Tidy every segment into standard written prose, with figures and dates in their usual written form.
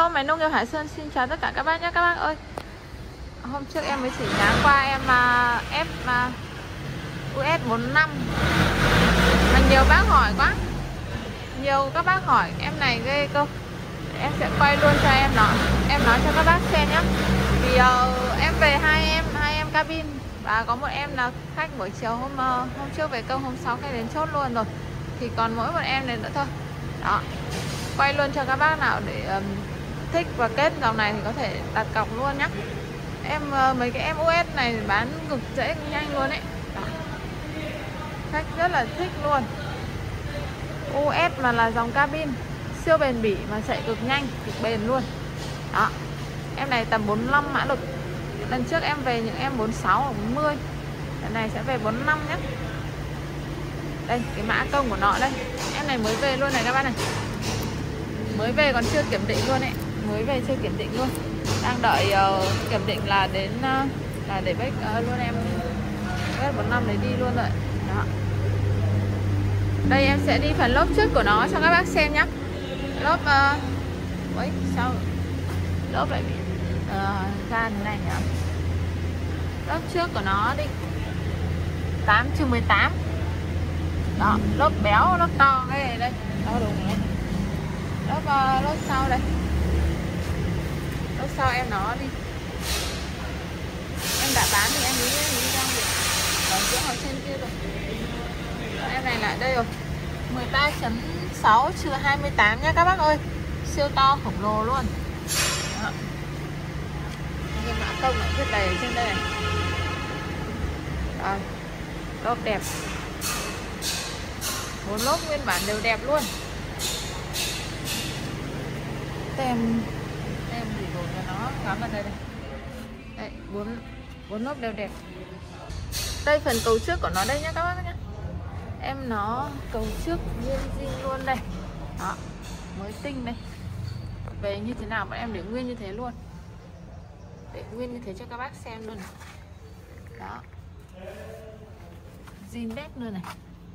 Máy Nông nghiệp Hải Sơn xin chào tất cả các bác nhé các bác ơi. Hôm trước em mới chỉ dán qua em F US 45 mà nhiều bác hỏi quá. Nhiều các bác hỏi em này ghê cơ. Em sẽ quay luôn cho em nói cho các bác xem nhé. Vì em về hai em cabin và có một em là khách buổi chiều hôm trước về công, hôm sau khách đến chốt luôn rồi. Thì còn mỗi một em này nữa thôi. Đó. Quay luôn cho các bác nào để thích và kết dòng này thì có thể đặt cọc luôn nhé. Em mấy cái em US này bán cực dễ nhanh luôn ấy. Đó. Khách rất là thích luôn. US mà là dòng cabin siêu bền bỉ mà chạy cực nhanh, cực bền luôn. Đó. Em này tầm 45 mã lực. Lần trước em về những em 46 hoặc 40. Lần này sẽ về 45 nhé. Đây, cái mã công của nó đây. Em này mới về luôn này các bác này. Mới về còn chưa kiểm định luôn ấy. Mới về chưa kiểm định luôn. Đang đợi kiểm định là đến là để bách luôn em. Bách 45 để đi luôn rồi. Đó. Đây em sẽ đi phần lốp trước của nó cho các bác xem nhé. Lốp sao lốp lại bị ra thế này nhỉ? Lốp trước của nó đi 8/18. Đó, lốp béo, lốp to cái này đây. Đo đùng này. Lốp sau đây. Lốp sau em nó đi. Em đã bán thì em nghĩ đang được. Ở giữa ở trên kia rồi. Em này lại đây rồi. 13.6/28 nha các bác ơi. Siêu to khổng lồ luôn. Đó. Cái mã công lại viết đầy ở trên đây này. Rồi. Lốp đẹp. 4 lốp nguyên bản đều đẹp luôn. Tem gì rồi cho nó cắm vào đây này. Đây, 4 lốp đều đẹp. Đây phần cầu trước của nó đây nhá các bác nhé. Em nó cầu trước nguyên zin luôn đây. Đó, mới tinh đây. Về như thế nào bọn em để nguyên như thế luôn. Để nguyên như thế cho các bác xem luôn này. Đó. Zin đét luôn này.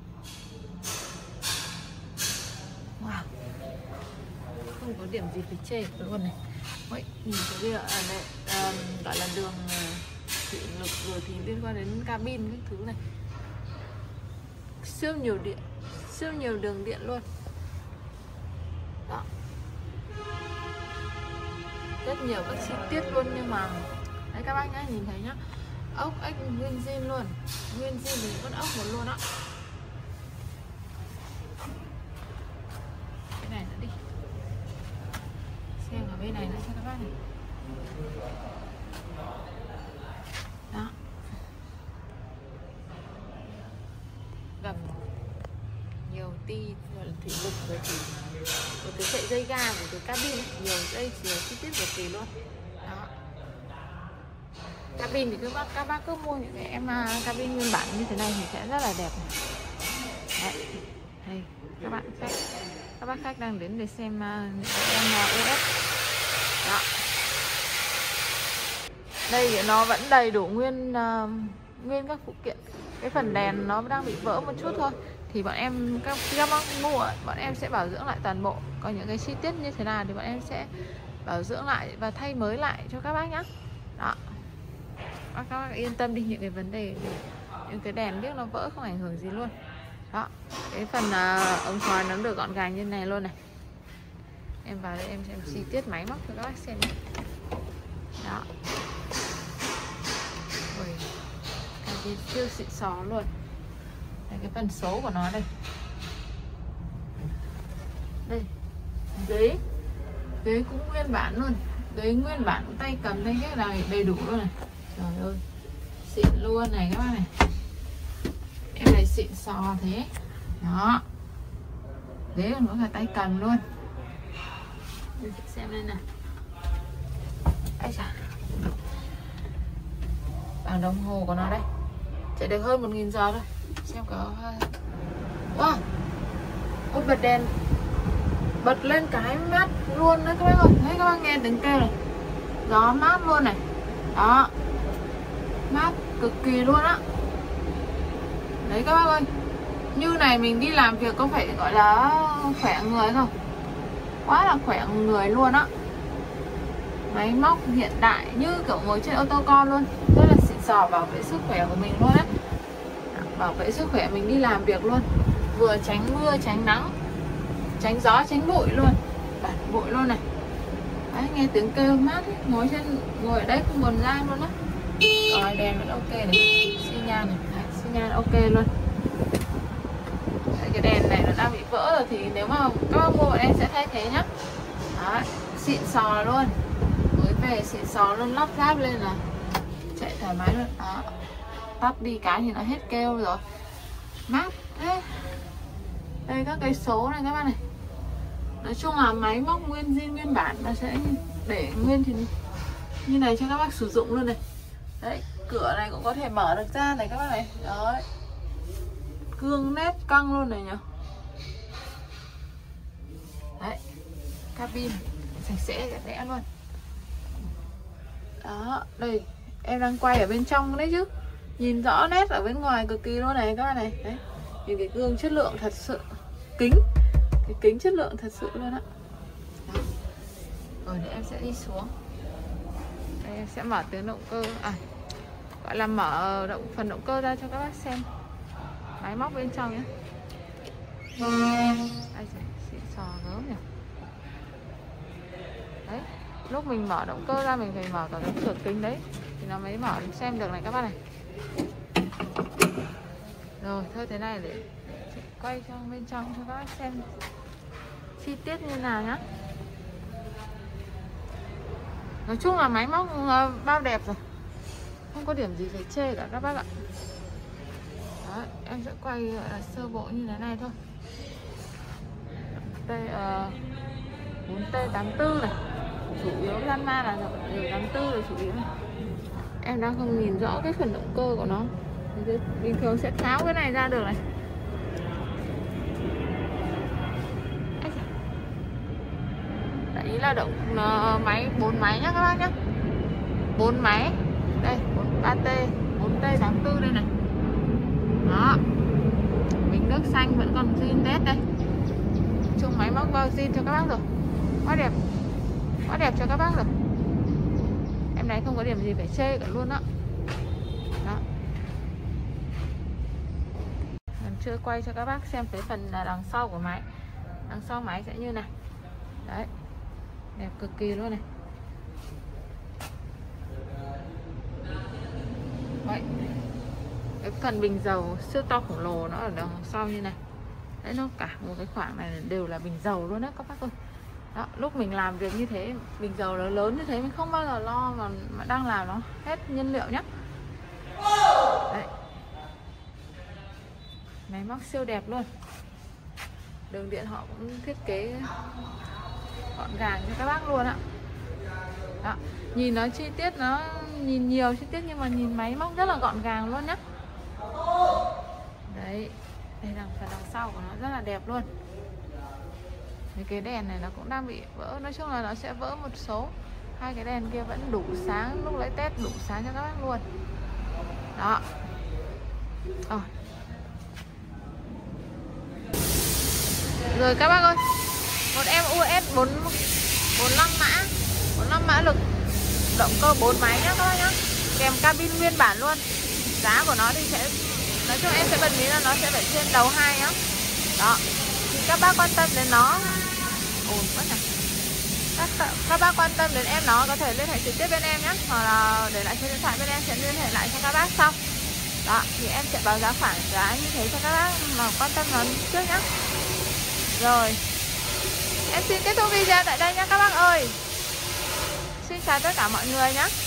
Wow. Không có điểm gì phải chê luôn này. Ôi, nhìn cái kia ở đây gọi là đường chịu lực rồi thì liên quan đến cabin các thứ này. Siêu nhiều điện, siêu nhiều đường điện luôn. Đó. Rất nhiều các chi tiết luôn nhưng mà đấy các bác nhá, nhìn thấy nhá. Ốc ếch nguyên zin luôn. Nguyên zin thì con ốc một luôn á. Cái này nữa đi. Xem ở bên này nữa cho các bác này. Đó. Gầm nhiều ti gọi là thủy lực rồi thì một cái sợi dây ga của cái cabin ấy. Nhiều dây nhiều chi tiết cực kỳ luôn. Đó. Cabin thì các bác cứ mua những cái em cabin nguyên bản như thế này thì sẽ rất là đẹp này. Đấy. Đây, các bác khách đang đến để xem những cái em US. Đó. Đây thì nó vẫn đầy đủ nguyên các phụ kiện. Cái phần đèn nó đang bị vỡ một chút thôi thì bọn em các bác mua bọn em sẽ bảo dưỡng lại toàn bộ. Còn những cái chi tiết như thế nào thì bọn em sẽ bảo dưỡng lại và thay mới lại cho các bác nhé. Đó. Các bác yên tâm đi, những cái vấn đề những cái đèn biết nó vỡ không ảnh hưởng gì luôn. Đó. Cái phần ống khói nó được gọn gàng như này luôn này. Em vào đây em xem chi tiết máy móc cho các bác xem nhé. Đó. Ui, cái siêu xịn xò luôn. Đây, cái phần số của nó đây. Đây. Ghế cũng nguyên bản luôn. Ghế nguyên bản, tay cầm tay cái này đầy đủ luôn này. Trời ơi. Xịn luôn này các bác này. Em này xịn xò thế. Đó. Ghế còn có cả tay cầm luôn. Mình sẽ xem đây này. Ây da. Bảng đồng hồ của nó đây. Chạy được hơn 1000 giờ thôi. Xem có. Wow. Ôi, bật đèn bật lên cái mát luôn đấy các bác ơi. Thấy các bác nghe tiếng kêu này. Gió mát luôn này. Đó. Mát cực kỳ luôn á. Đấy các bác ơi. Như này mình đi làm việc có phải gọi là khỏe người không? Quá là khỏe người luôn á. Máy móc hiện đại như kiểu ngồi trên ô tô con luôn, rất là xịn sò, bảo vệ sức khỏe của mình luôn á, bảo vệ sức khỏe mình đi làm việc luôn, vừa tránh mưa tránh nắng tránh gió tránh bụi luôn, bản bụi luôn này. Đấy, nghe tiếng kêu mát ấy. Ngồi ở đây không buồn ra luôn á. Rồi đèn vẫn ok này, xi nhan này. Đấy, xi nhan ok luôn. Đấy, cái đèn này nó đang bị vỡ rồi thì nếu mà các bác mua bọn em sẽ thay thế nhá. Đấy, xịn sò luôn, mới về xịn sò luôn, lắp ráp lên là chạy thoải mái luôn. Đó, tắt đi cái thì nó hết kêu rồi, mát thế. Đây các cái số này các bạn này, nói chung là máy móc nguyên zin nguyên bản, nó sẽ để nguyên thì như này cho các bác sử dụng luôn này. Đấy, cửa này cũng có thể mở được ra này các bác này. Đấy, cương nét căng luôn này nhỉ. Đấy, cabin sạch sẽ đẹp đẽ luôn. Đó, đây em đang quay ở bên trong đấy chứ, nhìn rõ nét ở bên ngoài cực kỳ luôn này các bạn này. Đấy, nhìn cái gương chất lượng thật sự, cái kính chất lượng thật sự luôn á. Rồi để em sẽ đi xuống. Đây, em sẽ mở tiếng động cơ, gọi là mở phần động cơ ra cho các bác xem máy móc bên trong nhé. Đây, xịn sò gớm nhỉ. Đấy, lúc mình mở động cơ ra mình phải mở cả cái cửa kính đấy thì nó mới mở xem được này các bác này. Rồi thôi thế này để quay trong bên trong cho các bác xem chi tiết như nào nhá. Nói chung là máy móc bao đẹp rồi, không có điểm gì phải chê cả các bác ạ. Đấy, em sẽ quay là sơ bộ như thế này thôi. Đây 4T84 này, chủ yếu Lanma là đều 84 là chủ yếu này. Em đang không nhìn rõ cái phần động cơ của nó, bình thường sẽ tháo cái này ra được này. Đấy là máy 4 máy nhá các bác nhá, 4 máy đây, 3T 4T84 đây này. Đó, bình nước xanh vẫn còn zin đét đây. Chung máy móc bao zin cho các bác rồi, quá đẹp cho các bác rồi. Em này không có điểm gì phải chê cả luôn đó. Đó, mình chưa quay cho các bác xem cái phần đằng sau của máy. Đằng sau máy sẽ như này. Đấy, đẹp cực kỳ luôn này. Đấy, cái phần bình dầu siêu to khổng lồ nó ở đằng sau như này. Đấy, nó cả một cái khoảng này đều là bình dầu luôn đó các bác ơi. Đó, lúc mình làm việc như thế, bình dầu nó lớn như thế mình không bao giờ lo mà đang làm nó hết nhiên liệu nhá. Đấy, máy móc siêu đẹp luôn. Đường điện họ cũng thiết kế gọn gàng cho các bác luôn ạ. Đó, nhìn nó chi tiết, nó nhìn nhiều chi tiết nhưng mà nhìn máy móc rất là gọn gàng luôn nhá. Đấy, đây là phần đằng sau của nó rất là đẹp luôn. Cái đèn này nó cũng đang bị vỡ, nói chung là nó sẽ vỡ một số. Hai cái đèn kia vẫn đủ sáng, lúc lấy test đủ sáng cho các bác luôn. Đó. Rồi các bác ơi, một em US 45 mã lực, động cơ 4 máy nhá các bác nhá, kèm cabin nguyên bản luôn. Giá của nó thì sẽ, nói chung em sẽ bật mí là nó sẽ phải trên đầu 2 nhá. Đó, thì các bác quan tâm đến nó, các bác quan tâm đến em nó có thể liên hệ trực tiếp bên em nhé, hoặc là để lại số điện thoại bên em sẽ liên hệ lại cho các bác sau. Đó, thì em sẽ báo giá phản giá như thế cho các bác mà quan tâm nó trước nhé. Rồi, em xin kết thúc video tại đây nha các bác ơi. Xin chào tất cả mọi người nhé.